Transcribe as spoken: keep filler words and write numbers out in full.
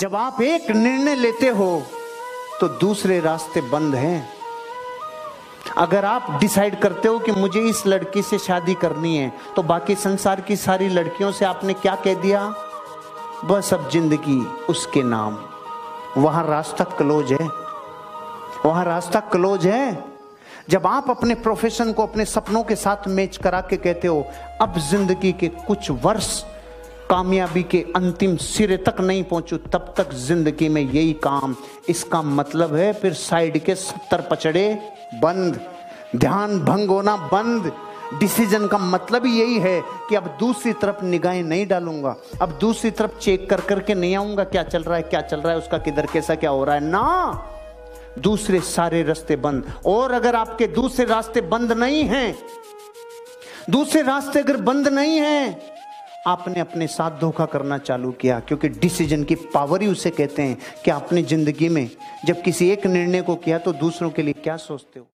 जब आप एक निर्णय लेते हो तो दूसरे रास्ते बंद हैं। अगर आप डिसाइड करते हो कि मुझे इस लड़की से शादी करनी है, तो बाकी संसार की सारी लड़कियों से आपने क्या कह दिया? बस अब जिंदगी उसके नाम। वहां रास्ता क्लोज है, वहां रास्ता क्लोज है। जब आप अपने प्रोफेशन को अपने सपनों के साथ मैच करा के कहते हो अब जिंदगी के कुछ वर्ष कामयाबी के अंतिम सिरे तक नहीं पहुंचू, तब तक जिंदगी में यही काम, इसका मतलब है फिर साइड के सत्तर पचड़े बंद, ध्यान भंग होना बंद। डिसीजन का मतलब ही यही है कि अब दूसरी तरफ निगाहें नहीं डालूंगा, अब दूसरी तरफ चेक कर करके नहीं आऊंगा क्या चल रहा है क्या चल रहा है उसका किधर कैसा क्या हो रहा है ना, दूसरे सारे रास्ते बंद। और अगर आपके दूसरे रास्ते बंद नहीं हैं, दूसरे रास्ते अगर बंद नहीं हैं, आपने अपने साथ धोखा करना चालू किया। क्योंकि डिसीजन की पावर ही उसे कहते हैं कि आपने जिंदगी में जब किसी एक निर्णय को किया तो दूसरों के लिए क्या सोचते हो।